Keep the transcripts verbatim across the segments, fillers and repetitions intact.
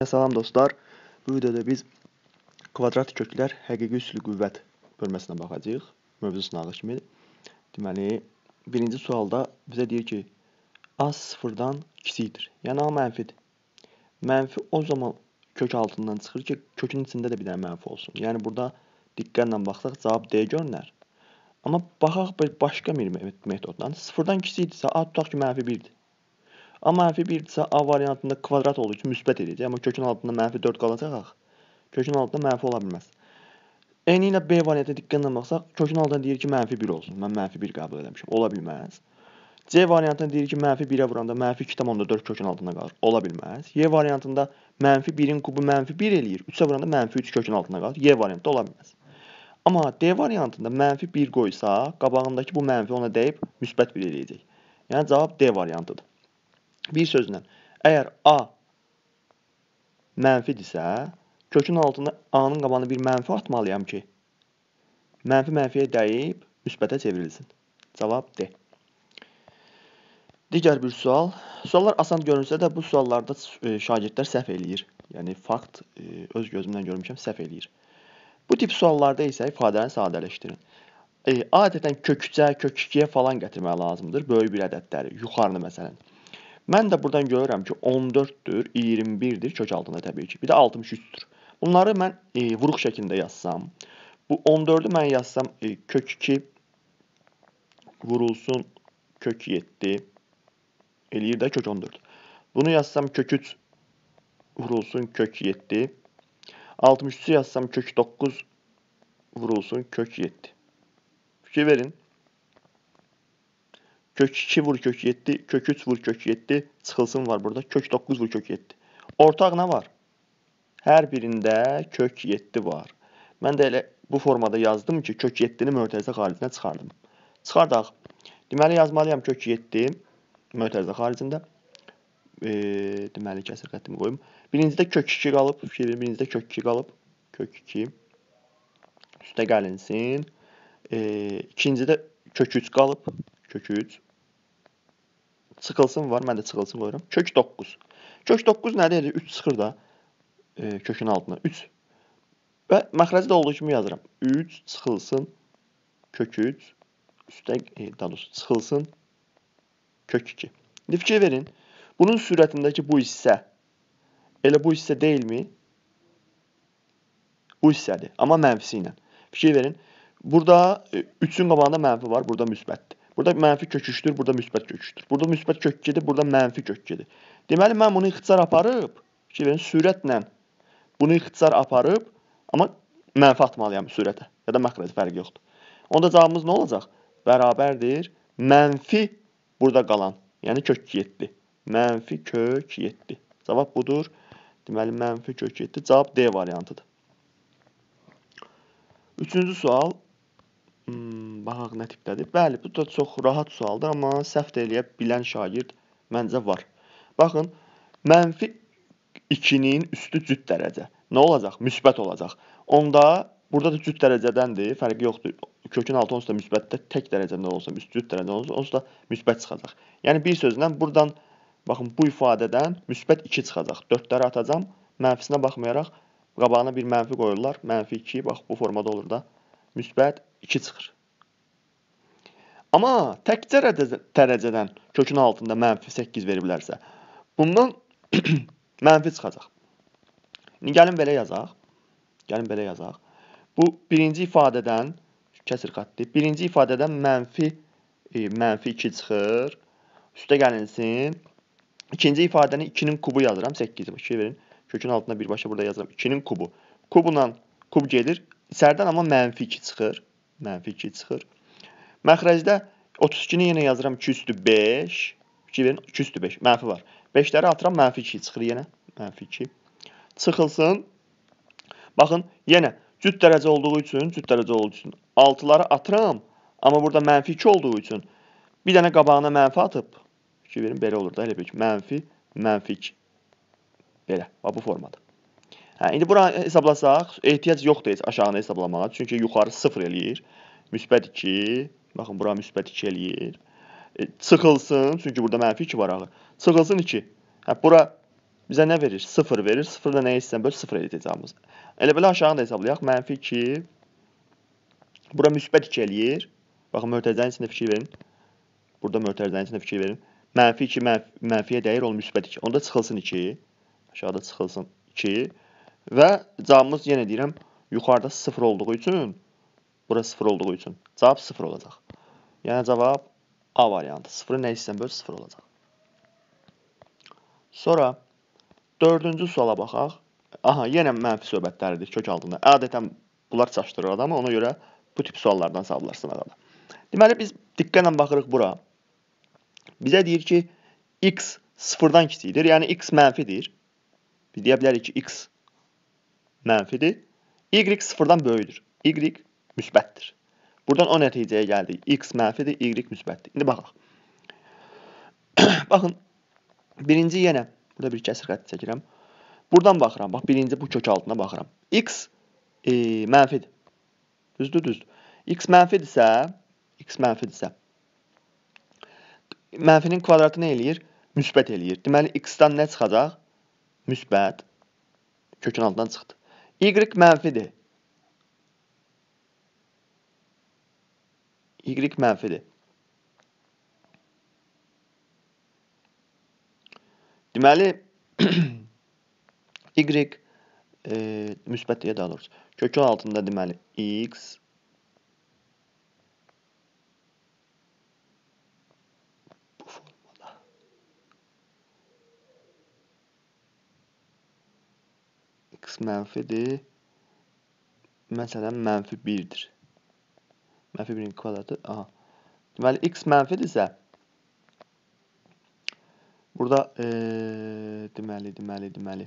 Salam dostlar. Bu videoda biz kvadrat köklər həqiqi üslü qüvvət bölməsinə baxacağıq. Mövzu sınağı kimi. Deməli, birinci sualda bizə deyir ki, a sıfırdan kiçikdir. Yəni a mənfidir. Mənfi o zaman kök altından çıxır ki, kökün içində də bir dənə mənfi olsun. Yəni burada diqqətlə baxsaq cavab D görünər. Amma baxaq bir başqa bir metoddan. sıfırdan kiçikdirsə a tutaq ki, mənfi birdir. A mənfi birdirsə A variantında kvadrat olduğu üçün müsbət edəcək. Amma kökün altında mənfi dörd qalacaq. Kökün altında mənfi ola bilməz. Eyni ilə B variantına diqqətlə baxsaq, kökün altında deyir ki, mənfi bir olsun. Mən mənfi bir qəbul etmişəm. Ola bilməz. C variantında deyir ki, mənfi birə vuranda mənfi iki tam onda dörd kökün altında qalır. Ola bilməz. Y variantında mənfi birin kubu mənfi bir eləyir. üçə vuranda mənfi üç kökün altında qalır. Y variantında ola bilməz. Amma D variantında mənfi bir qoysa, qabağındakı bu mənfi ona dəyib müsbət bir eləyəcək. Yəni cavab D variantıdır. Bir sözlə, əgər A mənfidirsə, kökün altında A-nın qabağına bir mənfi atmalıyam ki, mənfi mənfiyə dəyib müsbətə çevrilsin. Cavab D. Digər bir sual. Suallar asan görünsə də bu suallarda şagirdlər səhv eləyir. Yəni fakt öz gözümdən görmüşəm, səhv eləyir. Bu tip suallarda isə ifadəni sadələşdirin. Adətən kök üçə, kök ikiyə falan gətirmək lazımdır. Böyük bir ədədləri, yuxarını məsələn. Mən də buradan görürəm ki, on dörddür, iyirmi birdir kök altında təbii ki. Bir də altmış üçdür. Bunları mən e, vuruq şəklində yazsam, bu on dördü mən yazsam e, kök iki vurulsun kök yeddi eləyir də kök on dörd. Bunu yazsam kök üç vurulsun kök yeddi. altmış üçü yazsam kök doqquz vurulsun kök yeddi. Fikir verin. Kök iki vur kök yeddi, kök üç vur kök yeddi, çıxılsın var burada. Kök doqquz vur kök yeddi. Ortaq nə var? Hər birində kök yeddi var. Mən də elə bu formada yazdım ki, kök yeddini mötərizə xaricinə çıxardım. Çıxardaq. Deməli yazmalıyam kök yeddi mötərizə xaricində. E, deməli kəsir xəttimi qoyum. Birincidə kök iki qalıb, fikir birincidə kök iki qalıb. Kök iki üstə gəlinsin. E, ikincidə kök üç qalıb. Kök üç. Çıxılsın var. Mən də çıxılsın qoyuram. Kök doqquz. Kök doqquz nədir? üç çıxır da e, kökün altına. üç. Və məxrəcdə olduğu kimi yazıram. üç çıxılsın kök üç. Üstə e, daha doğrusu çıxılsın kök iki. İndi fikir verin. Bunun sürətindəki bu hissə elə bu hissə deyilmi? Bu hissədir. Amma mənfisi ilə. Fikir verin. Burada e, üçün qabağında mənfi var. Burada müsbətdir. Burada mənfi kök üçdür, burada müsbət kök üçdür. Burada müsbət kök ikidir, burada mənfi kök ikidir. Deməli, mən bunu ixtisar aparıb, fikir verin, sürətlə bunu ixtisar aparıb, amma mənfi atmalıyam sürətə. Ya da məxrəc fərqi yoxdur. Onda cavabımız nə olacaq? Bərabərdir. Mənfi burada qalan, yəni kök yeddi. Mənfi kök yeddi. Cavab budur. Deməli, mənfi kök yeddi. Cavab D variantıdır. Üçüncü sual. Hmm, baxaq nə tipdədir. Bəli, bu da çox rahat sualdır, amma səhv eləyə bilən şagird məncə var. Baxın, mənfi ikinin üstü cüt dərəcə. Nə olacaq? Müsbət olacaq. Onda, burada da cüt dərəcədəndir, fərqi yoxdur. Kökün altı onsuz da müsbətdə tək dərəcədə olsa, cüt dərəcədə olsa, onsuz da müsbət çıxacaq. Yəni, bir sözlə, buradan, baxın, bu ifadədən müsbət iki çıxacaq. dördləri atacam, mənfisinə baxmayaraq, qabağına bir mənfi qoyurlar. Mənfi iki, bax, bu formada olur da. Müsbət iki çıxır. Amma təkcə dərəcədən kökün altında mənfi səkkiz veriblərsə, bundan mənfi çıxacaq. İndi gəlin belə yazaq. Gəlin belə yazaq. Bu birinci ifadədən, kəsir xətti, birinci ifadədən mənfi, e, mənfi iki çıxır. Üstə gəlinsin. İkinci ifadəni ikinin kubu yazıram. səkkiz. İki verin. Kökün altında birbaşa burada yazıram. ikinin kubu. Kubundan kub gelir. İçərdən amma mənfi iki çıxır. Mənfi iki çıxır. Məxrəcdə otuz ikini yenə yazıram. iki üstü beş. iki verin. iki üstü beş. Mənfi var. beşləri atıram. Mənfi iki çıxır yenə. Mənfi iki. Çıxılsın. Baxın, yenə cüt dərəcə olduğu üçün, cüt dərəcə olduğu üçün altıları atıram. Amma burada mənfi iki olduğu üçün bir dənə qabağına mənfi atıb. iki verin, belə olur da, elə bir ki. Mənfi, mənfi iki. Belə, bu formada. Hə, indi bura hesablasaq, ehtiyac yoxdur heç aşağını hesablamağa. Çünki yuxarı sıfır eləyir. Müsbət iki. Baxın, bura müsbət iki eləyir. E, çıxılsın, çünki burada mənfi iki var axı. Çıxılsın iki. Hə, bura bizə nə verir? sıfır verir. sıfırda nə istəyirsən böl, sıfır edəcəyimiz. Elə belə aşağıda hesablayaq. Mənfi iki. Bura müsbət iki eləyir. Baxın, mötərizənin içində fikir verin. Burada mötərizənin içində fikir verin. Mənfi iki mənf mənfiyə dəyir, onu müsbət iki. Onda çıxılsın iki. Aşağıda çıxılsın iki. Və cavabımız yenə deyirəm, yuxarıda sıfır olduğu üçün, bura sıfır olduğu üçün cavab sıfır olacaq. Yəni cavab A variantı. sıfırı nə istəyirsən böl, sıfır olacaq. Sonra dördüncü suala baxaq. Aha, yenə mənfi söhbətləridir kök altında. Adətən bunlar çaşdırır adamı, ona görə bu tip suallardan savlar sınaqada. Deməli, biz diqqətlə baxırıq bura. Bizə deyir ki, x sıfırdan kiçikdir, yəni x mənfidir. Biz deyə bilərik ki, x mənfidir. Y sıfırdan böyüdür. Y müsbətdir. Buradan o nəticəyə gəldik. X mənfidir, Y müsbətdir. İndi baxaq. Baxın, birinci yenə, burada bir kəsir xətt çəkirəm. Buradan baxıram, bax, birinci bu kök altına baxıram. X e, mənfidir. Düzdür, düzdür. X mənfidirsə, X mənfidirsə, mənfinin kvadratı nə eləyir? Müsbət eləyir. Deməli, X-dan nə çıxacaq? Müsbət. Kökün altından çıxdı. Y mənfidir. Y mənfidir. Deməli, Y e, müsbət deyə daha doğrusu. Kökün altında deməli X bu formada. X mənfidir. Məsələn, mənfi birdir. Mənfi birin kvadratı. Aha. Deməli, X mənfidirsə, burada e, deməli, deməli, deməli.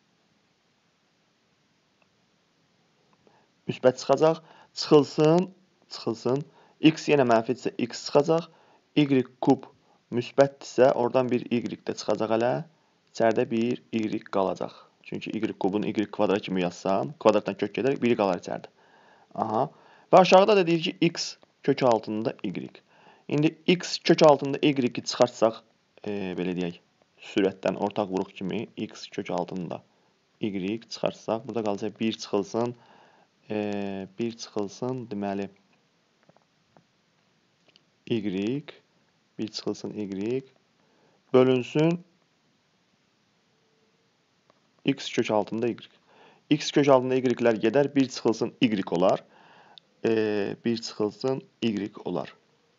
Müsbət çıxacaq. Çıxılsın, çıxılsın. X yenə mənfidirsə, X çıxacaq. Y kub müsbətdirsə, oradan bir Y də çıxacaq hələ. İçəridə bir Y qalacaq. Çünki Y kubun Y kvadrat kimi yazsam, kvadratdan kök gedər, biri qalar içəridə. Aha. Və aşağıda da deyir ki, X kök altında Y. İndi X kök altında Y-i çıxartsaq, e, belə deyək, sürətdən ortaq vuruq kimi X kök altında Y çıxartsaq, burada qalacaq bir çıxılsın, e, bir çıxılsın, deməli, Y, bir çıxılsın Y, bölünsün, X kök altında Y. X kök altında Y-lər gedər, bir çıxılsın Y olar, e, bir çıxılsın Y olar.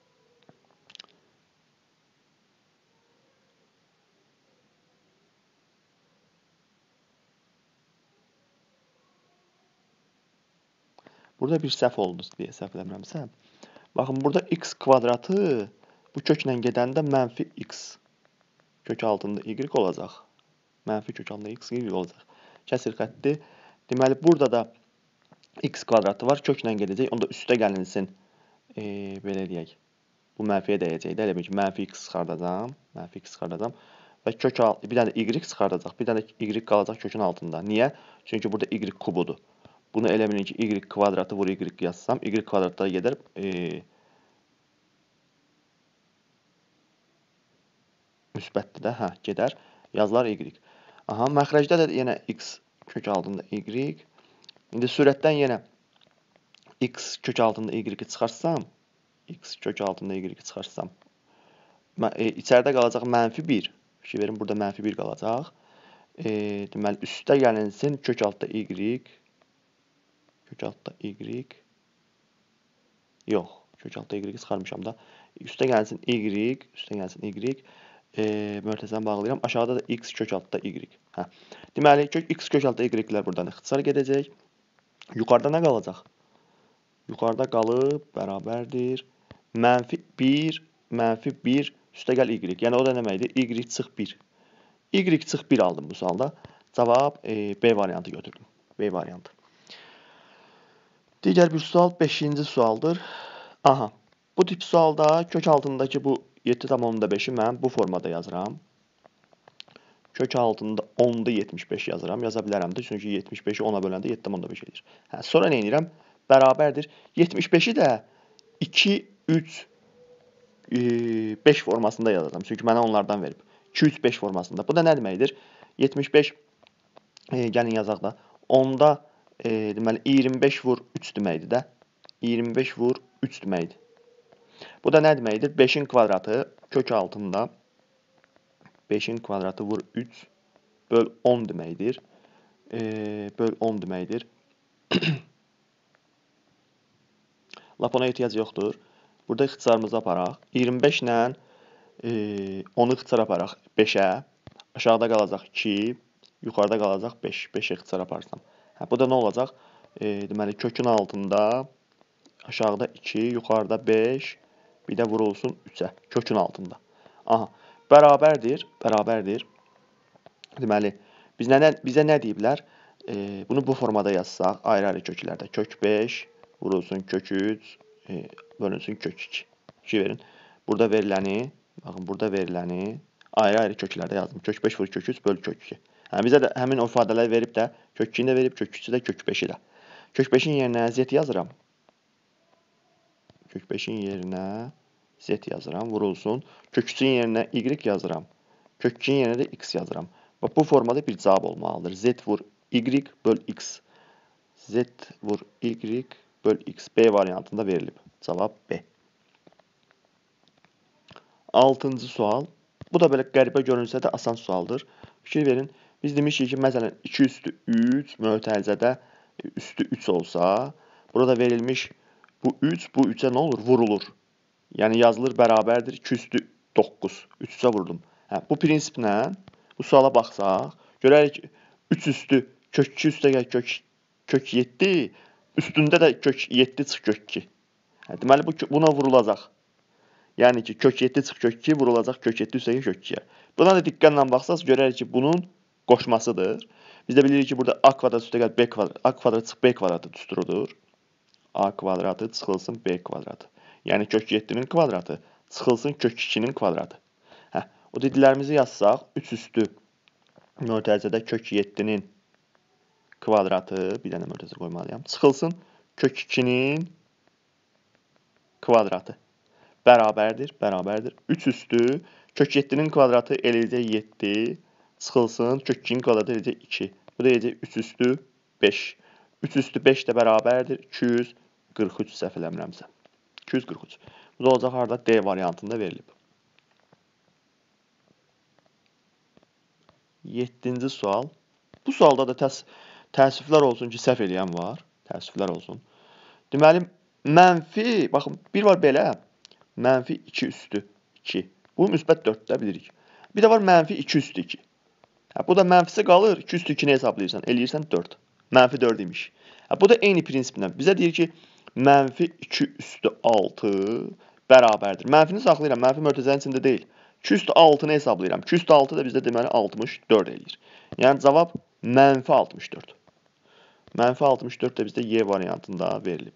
Burada bir səhv oldu deyə səhv eləmirəmsə. Baxın, burada X kvadratı bu köklə gedəndə mənfi X kök altında Y olacaq. Mənfi kök altında X Y olacaq. Kəsir xətti. Deməli, burada da X kvadratı var. Köklə gedəcək. Onda üstə gəlinsin. E, belə deyək. Bu mənfiyə dəyəcək də. Elə bir ki, mənfi X çıxardacam. Mənfi X çıxardacam. Və kök altında bir dənə Y çıxardacaq. Bir dənə Y qalacaq kökün altında. Niyə? Çünki burada Y kubudur. Bunu elə bilin ki, Y kvadratı vur Y yazsam, Y kvadratda gedər, e, müsbətdir də, hə, gedər, yazılar Y. Aha, məxrəcdə də yenə X kök altında Y. İndi sürətdən yenə X kök altında Y çıxarsam, X kök altında Y çıxarsam, e, içəridə qalacaq mənfi bir. Fikir verin, burada mənfi bir qalacaq. E, deməli, üstə gəlinsin, kök altda Y. Kök altda Y. Yox, kök altda Y çıxarmışam da. Üstə gəlsin Y, üstə gəlsin Y. E, möhtəzəm bağlayıram. Aşağıda da X kök altda Y. Hə. Deməli, kök, X kök altda Y-lər buradan ixtisar gedəcək. Yuxarıda nə qalacaq? Yuxarıda qalıb, bərabərdir. Mənfi bir, mənfi bir, üstə gəl Y. Yəni, o da nəməkdir? Y çıx bir. Y çıx bir aldım bu sualda. Cavab e, B variantı götürdüm. B variantı. Digər bir sual beşinci sualdır. Aha. Bu tip sualda kök altındakı bu yeddi tam onda beşi mən bu formada yazıram. Kök altında onda yetmiş beş yazıram. Yaza bilərəm də. Çünki yetmiş beşi ona böləndə yeddi tam onda beş edir. Hə, sonra nə edirəm? Bərabərdir. yetmiş beşi də iki, üç, beş formasında yazacağam. Çünki mənə onlardan verib. iki, üç, beş formasında. Bu da nə deməkdir? yetmiş beş e, gəlin yazaq da. Onda e, deməli iyirmi beş vur üç deməkdir də. iyirmi beş vur üç deməkdir. Bu da nə deməkdir? beşin kvadratı kök altında beşin kvadratı vur üç böl on deməkdir. E, böl on deməkdir. Lap ona ehtiyac yoxdur. Burada ixtisarımızı aparaq. iyirmi beş ilə e, onu ixtisar aparaq beşə. Aşağıda qalacaq iki. Yuxarıda qalacaq beş. beşə ixtisar aparsam. Hə, bu da nə olacaq? E, deməli, kökün altında aşağıda iki, yuxarıda beş. Bir də vurulsun üçə. Kökün altında. Aha. Bərabərdir. Bərabərdir. Deməli, biz nə, bizə nə deyiblər? E, bunu bu formada yazsaq, ayrı-ayrı köklərdə. Kök beş, vurulsun kök üç, e, bölünsün kök iki. iki verin. Burada veriləni, baxın, burada veriləni ayrı-ayrı köklərdə yazdım. Kök beş vur kök üç böl kök iki. Yəni, bizə də həmin o ifadələri verib də, kök ikini də verib, kök üçü də, kök beşi də. Kök beşin yerinə z yazıram. Kök beşin yerinə z yazıram, vurulsun. Kök üçün yerinə y yazıram. Kök ikin yerinə də x yazıram. Bax, bu formada bir cavab olmalıdır. Z vur y böl x. Z vur y böl x. B variantında verilib. Cavab B. Altıncı sual. Bu da belə qəribə görünsə də asan sualdır. Fikir verin. Biz demişik ki, məsələn, iki üstü üç mötərizədə üstü üç olsa, burada verilmiş bu üç, bu üçə nə olur? Vurulur. Yəni yazılır bərabərdir iki üstü doqquz. üç üçə vurdum. Hə, bu prinsiplə bu suala baxsaq, görərik ki, üç üstü kök iki üstə gəl kök, kök yeddi, üstündə də kök yeddi çıx kök iki. Hə, deməli, bu, buna vurulacaq. Yəni ki, kök yeddi çıx kök iki vurulacaq kök yeddi üstə gəl kök ikiyə. Buna da diqqətlə baxsaq, görərik ki, bunun qoşmasıdır. Biz də bilirik ki, burada a kvadrat üstə gəl b kvadrat, a kvadrat çıx b kvadratı düsturudur. A kvadratı çıxılsın b kvadratı. Yəni kök yeddinin kvadratı çıxılsın kök ikinin kvadratı. Hə, o dediklərimizi yazsaq, üç üstü mötərizədə kök yeddinin kvadratı, bir dənə mötərizə qoymalıyam, çıxılsın kök ikinin kvadratı. Bərabərdir, bərabərdir. üç üstü kök yeddinin kvadratı eləyəcək yeddi, çıxılsın kök ikinin kvadratı eləyəcək iki. Bu da eləyəcək üç üstü beş. üç üstü beş də bərabərdir iki yüz qırx üç səhv eləmirəmsə. iki yüz qırx üç. Bu da olacaq harada? D variantında verilib. yeddinci sual. Bu sualda da təs təəssüflər olsun ki, səhv eləyən var. Təəssüflər olsun. Deməli, mənfi, baxın, bir var belə, mənfi iki üstü iki. Bu müsbət dörddə bilirik. Bir də var mənfi iki üstü iki. Hə, bu da mənfisi qalır, iki üstü ikini hesablayırsan, eləyirsən dörd. Mənfi dörd imiş. Hə, bu da eyni prinsiplə. Bizə deyir ki, mənfi iki üstü altı bərabərdir. Mənfini saxlayıram, mənfi mötərizənin içində deyil. iki üstü altını hesablayıram. iki üstü altı da bizdə deməli altmış dörd eləyir. Yəni cavab mənfi altmış dörd. Mənfi altmış dörd də bizdə Y variantında verilib.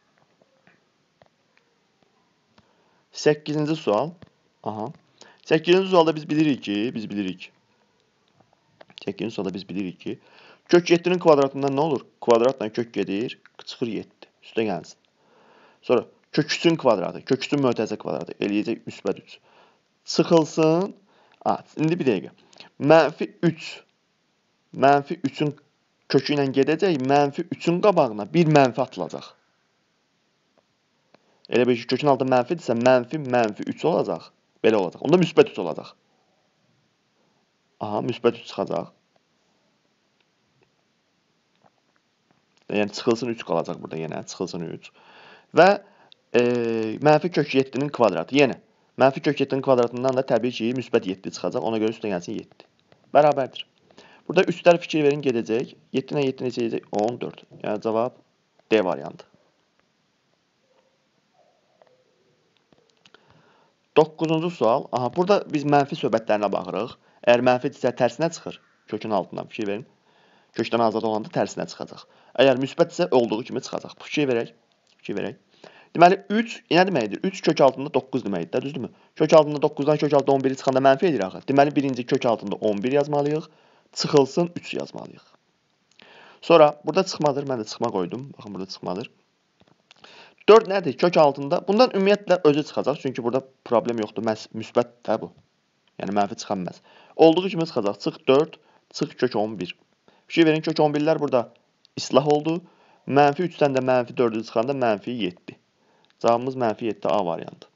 səkkizinci sual. Aha. səkkizinci sualda biz bilirik ki, biz bilirik. səkkizinci sualda biz bilirik ki, kök yeddinin kvadratından nə olur? Kvadratla kök gedir, çıxır yeddi. Üstə gəlsin. Sonra kök üçün kvadratı, kök üçün mötərizə kvadratı eləyəcək müsbət üç. Çıxılsın. A, indi bir dəqiqə. Mənfi üç. Mənfi üçün kökü ilə gedəcək, mənfi üçün qabağına bir mənfi atılacaq. Elə bir ki, kökün altında mənfidirsə, mənfi, mənfi üç olacaq. Belə olacaq. Onda müsbət üç olacaq. Aha, müsbət üç çıxacaq. Yəni, çıxılsın üç qalacaq burada yenə. Çıxılsın üç. Və e, mənfi kök yeddinin kvadratı. Yenə, mənfi kök yeddinin kvadratından da təbii ki, müsbət yeddi çıxacaq. Ona görə üstə gəlsin yeddi. Bərabərdir. Burada üstlər fikir verin gedəcək. yeddi ilə yeddi neçə edəcək? on dörd. Yəni, cavab D variantı. doqquzuncu sual. Aha, burada biz mənfi söhbətlərinə baxırıq. Əgər mənfidirsə tərsinə çıxır. Kökün altından fikir verin. Kökdən azad olanda tərsinə çıxacaq. Əgər müsbətdirsə olduğu kimi çıxacaq. Fikir verək. Fikir verək. Deməli, üç nə deməkdir? üç kök altında doqquz deməkdir, düzdürmü? Kök altında doqquzdan kök altında on biri çıxanda mənfi edir axı. Deməli, birinci kök altında on bir yazmalıyıq. Çıxılsın üç yazmalıyıq. Sonra, burada çıxmadır. Mən də çıxma qoydum. Baxın, burada çıxmadır. dörd nədir? Kök altında. Bundan ümumiyyətlə özü çıxacaq. Çünki burada problem yoxdur. Müsbət də bu. Yəni, mənfi çıxanməz. Olduğu kimi çıxacaq. Çıx dörd Çıx kök on bir. Fikir verin, kök on birlər burada islah oldu. Mənfi üçdən də mənfi dördü çıxanda mənfi yeddi. Cavabımız mənfi yeddi A variantı.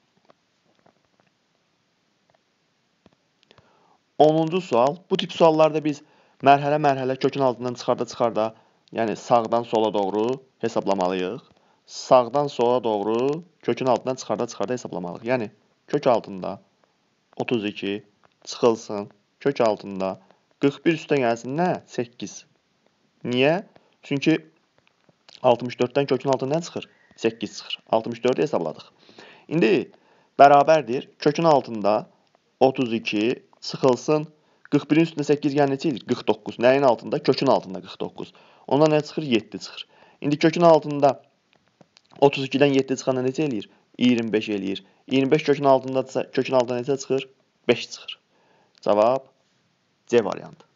onuncu sual. Bu tip suallarda biz mərhələ-mərhələ kökün altından çıxarda-çıxarda, yəni sağdan sola doğru hesablamalıyıq. Sağdan sola doğru kökün altından çıxarda-çıxarda hesablamalıyıq. Yəni kök altında otuz iki çıxılsın. Kök altında qırx bir üstə gəlsin nə? səkkiz. Niyə? Çünki altmış dörddən kökün altından çıxır. səkkiz çıxır. altmış dördü hesabladıq. İndi bərabərdir. Kökün altında otuz iki çıxılsın. qırx birin üstündə səkkiz gəl neçə edir? qırx doqquz. Nəyin altında? Kökün altında qırx doqquz. Ondan nə çıxır? yeddi çıxır. İndi kökün altında otuz ikidən yeddi çıxanda neçə eləyir? iyirmi beş eləyir. iyirmi beş kökün altında kökün altında neçə çıxır? beş çıxır. Cavab C variantı.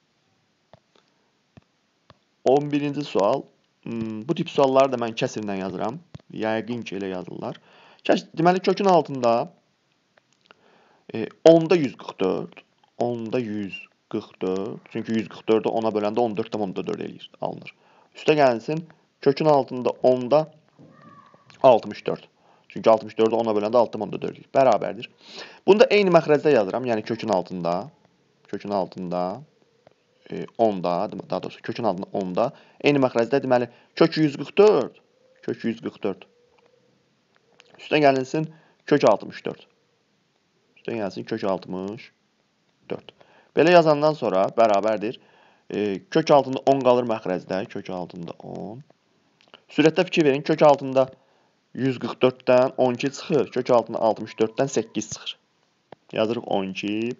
on birinci sual. Hmm, bu tip sualları da mən kəsrlə yazıram. Yəqin ki, elə yazırlar. Deməli, kökün altında e, onda yüz qırx dörd. onda yüz qırx dörd. Çünki yüz qırx dördü ona böləndə on dörd tam onda dörd eləyir, alınır. Üstə gəlsin, kökün altında onda altmış dörd. Çünki altmış dördü ona böləndə altı tam onda dörd eləyir. Bərabərdir. Bunu da eyni məxrəcdə yazıram. Yəni kökün altında, kökün altında e, onda, daha doğrusu kökün altında onda. Eyni məxrəcdə deməli kök yüz qırx dörd, kök yüz qırx dörd. Üstə gəlinsin kök altmış dörd. Üstə gəlsin kök altmış dörd. Belə yazandan sonra bərabərdir. E, kök altında on qalır məxrəcdə. Kök altında on. Sürətdə fikir verin. Kök altında yüz qırx dörddən on iki çıxır. Kök altında altmış dörddən səkkiz çıxır. Yazırıq on iki.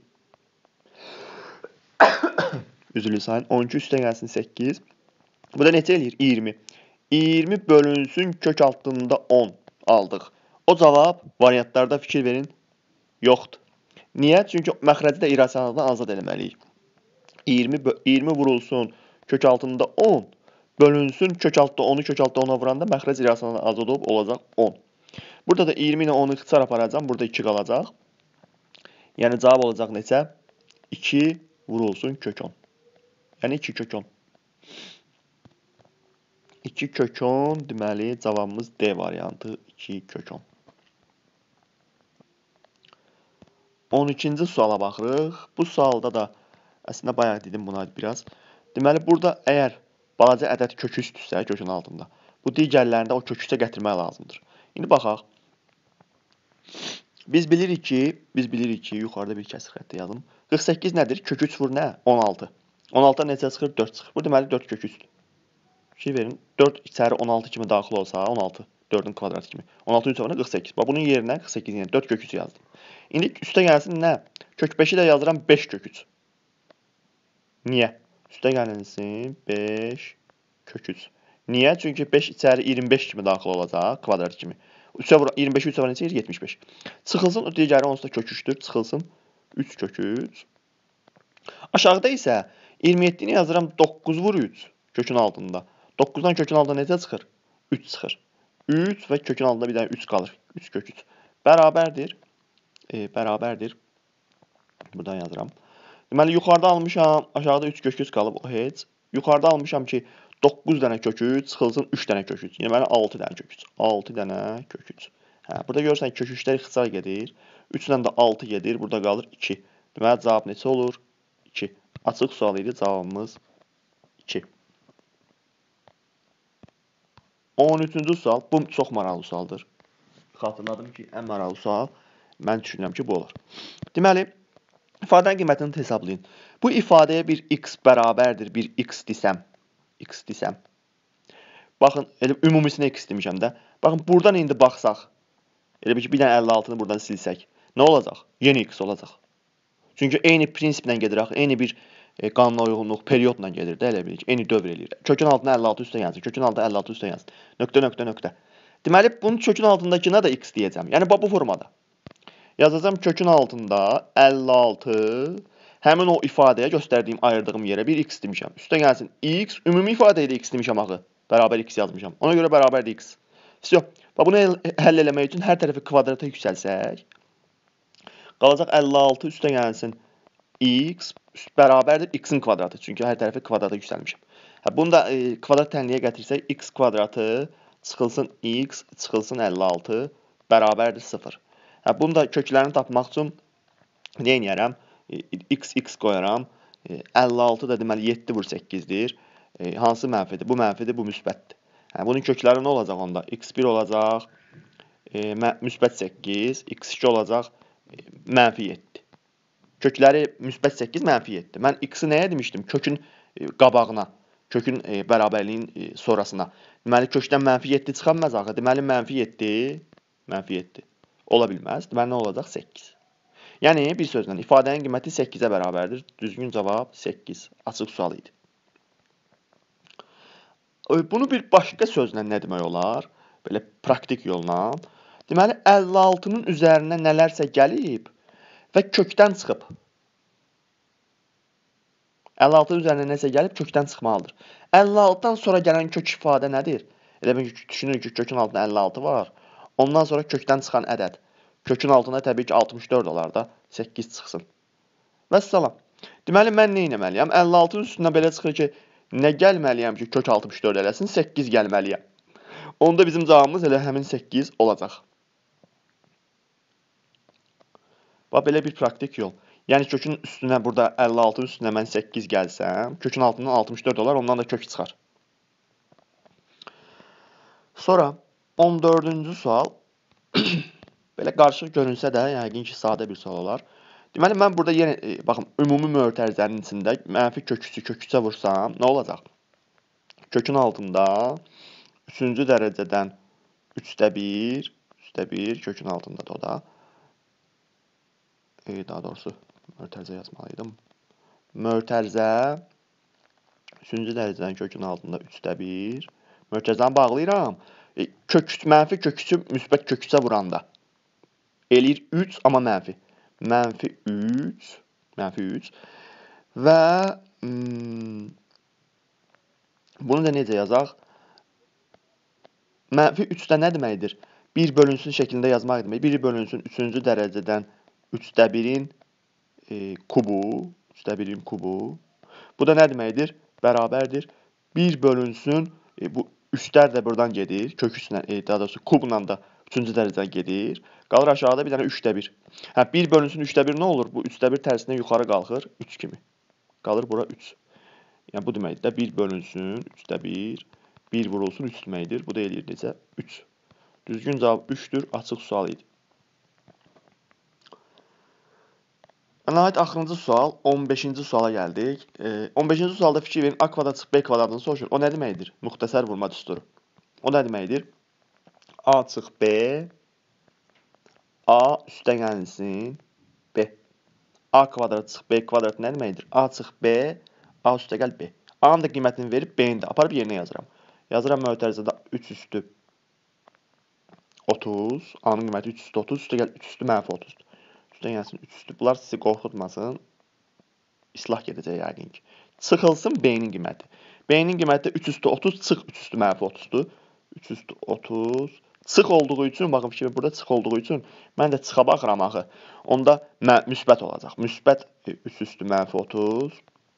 Üzülü sayın. on iki üstə gəlsin səkkiz. Bu da neçə eləyir? iyirmi. iyirmi bölünsün kök altında on aldıq. O cavab variantlarda fikir verin yoxdur. Niyə? Çünki məxrəci də irrasionaldan azad eləməliyik. iyirmi, iyirmi vurulsun kök altında on bölünsün kök altında onu kök altında ona vuranda məxrəc irrasionaldan azad olub olacaq on. Burada da iyirmi ilə onu ixtisar aparacağım. Burada iki qalacaq. Yəni cavab olacaq neçə? iki vurulsun kök on. Yəni iki kök on. iki kök on deməli cavabımız D variantı iki kök on. on ikinci suala baxırıq. Bu sualda da əslində bayaq dedim buna biraz. Deməli burada əgər balaca ədəd kök üstdürsə kökün altında, bu digərlərində o kök üstə gətirmək lazımdır. İndi baxaq. Biz bilirik ki, biz bilirik ki, yuxarıda bir kəsir xəttə yazım. qırx səkkiz nədir? Kök üç vur nə? on altı. on altıdan neçə çıxır? dörd çıxır. Bu deməli dörd kök üstdür. Şey verin, dörd içəri on altı kimi daxil olsa, on altı, dördün kvadratı kimi. on altı üç qırx səkkiz. Bax bunun yerinə qırx səkkiz yəni dörd kök üç yazdım. İndi üstə gəlsin nə? Kök beşi də yazıram beş kök üç. Niyə? Üstə gəlinsin beş kök üç. Niyə? Çünki beş içəri iyirmi beş kimi daxil olacaq, kvadrat kimi. üçə vur iyirmi beş üçə vur neçə? yetmiş beş. Çıxılsın o digəri onsuz da kök üçdür. Çıxılsın üç kök üç. Aşağıda isə iyirmi yeddini yazıram doqquz vur üç kökün altında. doqquzdan kökün altında necə çıxır? üç çıxır. üç və kökün altında bir dənə üç qalır. üç kök üç. Bərabərdir. E, bərabərdir. Buradan yazıram. Deməli, yuxarıda almışam, aşağıda üç kök üç qalıb, o heç. Yuxarıda almışam ki, doqquz dənə kök üç, çıxılsın üç dənə kök üç. Yəni, mənə altı dənə kök üç. altı dənə kök üç. Hə, burada görürsən kök üçlər ixtisar gedir. üç ilə də altı gedir, burada qalır iki. Deməli, cavab neçə olur? iki. Açıq sual idi, cavabımız iki. on üçüncü sual, bu çox maraqlı sualdır. Xatırladım ki, ən maraqlı sual, mən düşünürəm ki, bu olur. Deməli, ifadənin qiymətini hesablayın. Bu ifadəyə bir x bərabərdir, bir x desəm, x desəm. Baxın, elə ümumisinə x demişəm də. Baxın, buradan indi baxsaq, elə bir ki, bir dənə əlli altını buradan silsək, nə olacaq? Yeni x olacaq. Çünki eyni prinsiplə gedir, axı, eyni bir e, qanuna uyğunluq periodla gedir də, elə bilir ki, eyni dövr eləyir. Kökün altına əlli altı üstə yazsın, kökün altına əlli altı üstə yazsın. Nöqtə, nöqtə, nöqtə. Deməli, bunun kökün altındakına da x deyəcəm. Yəni, bu formada. Yazacağım kökün altında əlli altı, həmin o ifadəyə göstərdiyim, ayırdığım yerə bir x demişəm. Üstə gəlsin x, ümumi ifadəyə də x demişəm axı. Bərabər x yazmışam. Ona görə bərabərdir x. Всё. Bunu həll eləmək üçün hər tərəfi kvadrata yüksəlsək, qalacaq əlli altı üstə gəlsin x, bərabərdir x-in kvadratı. Çünki hər tərəfi kvadrata yüksəlmişəm. Hə, bunu da e, kvadrat tənliyə gətirsək, x kvadratı çıxılsın x, çıxılsın əlli altı, bərabərdir sıfır. Hə, bunu da köklərini tapmaq üçün nə edərəm? E, x, x qoyaram. E, əlli altı da deməli yeddi vur səkkizdir. E, hansı mənfidir? Bu mənfidir, bu müsbətdir. Hə, bunun kökləri nə olacaq onda? x bir olacaq, e, müsbət səkkiz, x iki olacaq, e, mənfi yeddi. Kökləri müsbət səkkiz, mənfi yeddi. Mən x-i nəyə demişdim? Kökün e, qabağına, kökün e, bərabərliyin e, sonrasına. Deməli, kökdən mənfi yeddi çıxanmaz axı. Deməli, mənfi yeddi, mənfi yeddi ola bilməz. Deməli, nə olacaq? səkkiz. Yəni, bir sözlə, ifadənin qiyməti səkkizə bərabərdir. Düzgün cavab səkkiz. Açıq sual idi. Bunu bir başqa sözlə nə demək olar? Belə praktik yolla. Deməli, əlli altının üzərinə nələrsə gəlib və kökdən çıxıb. əlli altının üzərinə nəsə gəlib, kökdən çıxmalıdır. əlli altıdan sonra gələn kök ifadə nədir? Elə bir düşünürük ki, kökün altında əlli altı var. Ondan sonra kökdən çıxan ədəd. Kökün altında təbii ki, altmış dörd olar da, səkkiz çıxsın. Vəssalam. Deməli, mən nə etməliyəm? əlli altının üstündən belə çıxır ki, nə gəlməliyəm ki, kök altmış dörd eləsin? səkkiz gəlməliyəm. Onda bizim cavabımız elə həmin səkkiz olacaq. Bax, belə bir praktik yol. Yəni, kökün üstünə, burada əlli altının üstünə mən səkkiz gəlsəm, kökün altından altmış dörd olar, ondan da kök çıxar. Sonra, on dördüncü sual. Belə qarışıq görünsə də, yəqin ki, sadə bir sual olar. Deməli, mən burada yenə, e, baxın, ümumi mötərizənin içində mənfi kök üçü kök üçə vursam, nə olacaq? Kökün altında üçüncü dərəcədən üçdə bir, üçdə bir, kökün altındadır o da. E, daha doğrusu, mötərizə yazmalıydım. Mötərizə üçüncü dərəcədən kökün altında üçdə bir. Mötərizəni bağlayıram. E, kök, mənfi kök üçü müsbət kök üçə vuranda. Eləyir üç, amma mənfi. Mənfi üç. Mənfi üç. Və hmm, bunu da necə yazaq? Mənfi üçdə nə deməkdir? bir bölünsün şəklində yazmaq demək. bir bölünsün üçüncü dərəcədən üçdə birin e, kubu. üçdə birin kubu. Bu da nə deməkdir? Bərabərdir. bir bölünsün, e, bu üçlər də buradan gedir. Kök üçlə, e, daha doğrusu kubla da üçüncü dərəcədən gedir. Qalır aşağıda bir dənə üçdə bir. Hə, bir bölünsün üçdə bir nə olur? Bu üçdə bir tərsinə yuxarı qalxır. üç kimi. Qalır bura üç. Yəni, bu deməkdir də bir bölünsün üçdə bir. bir vurulsun üç deməkdir. Bu da eləyir necə? üç. Düzgün cavab üçdür. Açıq sual idi. Nəhayət, axırıncı sual, on beşinci suala gəldik. E, on beşinci sualda fikir verin, a kvadrat çıx b kvadratını soruşur. O nə deməkdir? Müxtəsər vurma düsturu. O nə deməkdir? A çıx b, a üstəgəlsin b. A kvadrat çıx b kvadrat nə deməkdir? A çıx b, a üstəgəl b. A-nın da qiymətini verib, b-ni də aparıb yerinə yazıram. Yazıram mötərizədə üç üstü otuz. A-nın qiməti üç üstü otuz, üstəgəl üç üstü mənfi otuzdur. Üstdən gəlsin üç üstü. Bunlar sizi qorxutmasın. İslah gedəcək yəqin ki. Çıxılsın B-nin qiyməti. B-nin qiyməti üç üstü otuz, çıx üç üstü mənfi otuzdur. üç üstü otuz. Çıx olduğu üçün, baxın ki, burada çıx olduğu üçün mən də çıxa baxıram axı. Onda müsbət olacaq. Müsbət üç üstü mənfi otuz.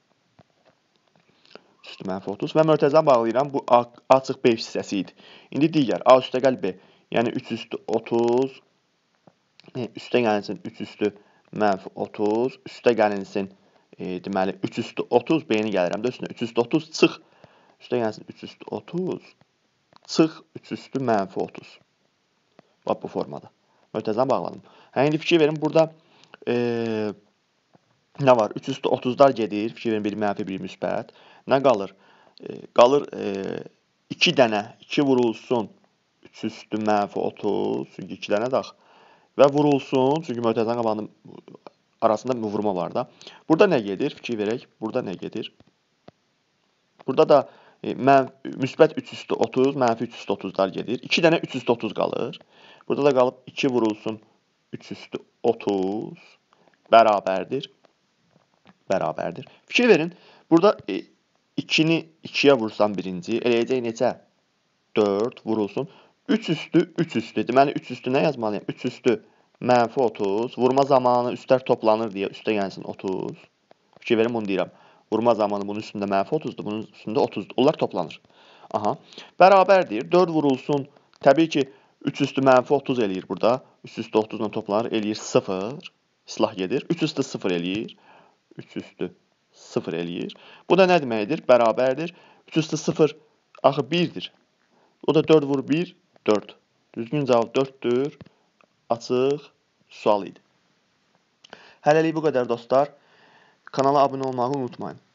üç üstü mənfi otuz və mötərizəni bağlayıram. Bu A, A çıx B hissəsi idi. İndi digər A üstəgəl B. Yəni üç üstü otuz. Üstə gəlinsin üç üstü mənfi otuz. Üstə gəlinsin e, deməli üç üstü otuz. B-ni gəlirəm də üstünə. üç üstü otuz çıx. Üstə gəlinsin üç üstü otuz. Çıx üç üstü mənfi otuz. Bax bu formada. Mötərizəni bağladım. Hə, indi fikir verin. Burada e, nə var? üç üstü otuzlar gedir. Fikir verin, bir mənfi, bir müsbət. Nə qalır? E, qalır e, iki dənə. iki vurulsun. üç üstü mənfi otuz. Çünki iki dənə dax. Və vurulsun. Çünki mötərizənin qabağının arasında bir vurma var da. Burada nə gedir? Fikir verək. Burada nə gedir? Burada da e, mən, müsbət üç üstü otuz, mənfi üç üstü otuzlar gedir. iki dənə üç üstü otuz qalır. Burada da qalıb iki vurulsun üç üstü otuz bərabərdir. Bərabərdir. Fikir verin. Burada e, ikini ikiyə vursam birinci, eləyəcək necə? dörd vurulsun. üç üstü üç üstü. Deməli üç üstü nə yazmalıyam? üç üstü mənfi otuz. Vurma zamanı üstlər toplanır deyə üstə gəlsin otuz. Fikir verin bunu deyirəm. Vurma zamanı bunun üstündə mənfi otuzdur, bunun üstündə otuzdur. Onlar toplanır. Aha. Bərabərdir. dörd vurulsun. Təbii ki, üç üstü mənfi otuz eləyir burada. üç üstü otuz ilə toplanır, eləyir sıfır. İslah gedir. üç üstü sıfır eləyir. üç üstü sıfır eləyir. Bu da nə deməkdir? Bərabərdir. üç üstü sıfır axı birdir. O da dörd vur bir, dörd. Düzgün cavab dörddür. Açıq sual idi. Hələlik bu qədər dostlar. Kanala abunə olmağı unutmayın.